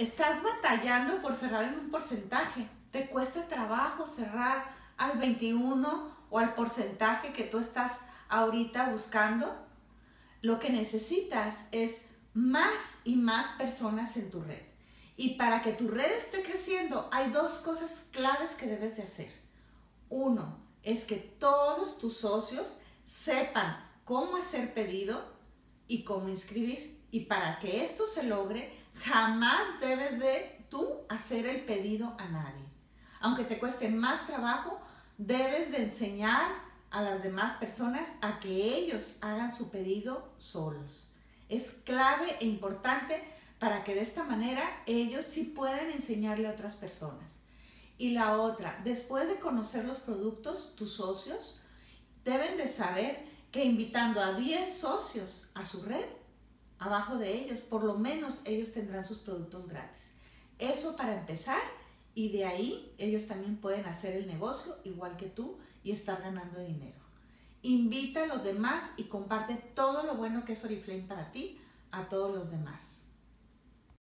Estás batallando por cerrar en un porcentaje. Te cuesta trabajo cerrar al 21 o al porcentaje que tú estás ahorita buscando. Lo que necesitas es más y más personas en tu red. Y para que tu red esté creciendo, hay dos cosas claves que debes de hacer. Uno, es que todos tus socios sepan cómo hacer pedido y cómo inscribir. Y para que esto se logre, jamás debes de tú hacer el pedido a nadie. Aunque te cueste más trabajo, debes de enseñar a las demás personas a que ellos hagan su pedido solos. Es clave e importante para que de esta manera ellos sí puedan enseñarle a otras personas. Y la otra, después de conocer los productos, tus socios deben de saber que invitando a 10 socios a su red, abajo de ellos, por lo menos ellos tendrán sus productos gratis. Eso para empezar, y de ahí ellos también pueden hacer el negocio igual que tú y estar ganando dinero. Invita a los demás y comparte todo lo bueno que es Oriflame para ti a todos los demás.